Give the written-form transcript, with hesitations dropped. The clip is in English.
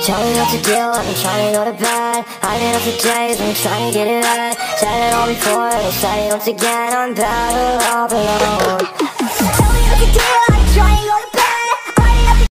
Tell me what to do, I've been trying to go to bed. I've been up for days, been trying to get it right. Said it all before, decided once again I'm better off alone. Tell me what to do,